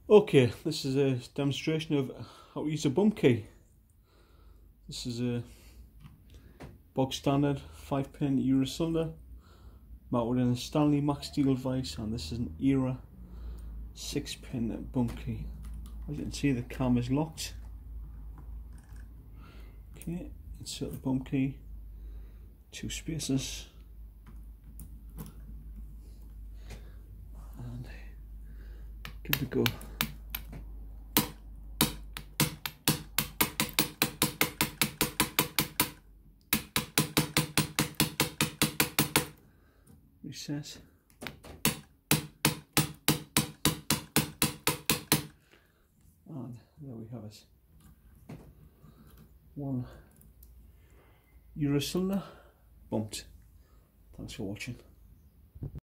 Okay, this is a demonstration of how to use a bump key. This is a bog standard 5-pin Eurocylinder mounted in a Stanley Max Steel vise, and this is an Era 6-pin bump key. As you can see, the cam is locked. Okay, insert the bump key, 2 spaces, and give it a go. Reset. And there we have it. One Eurocylinder bumped. Thanks for watching.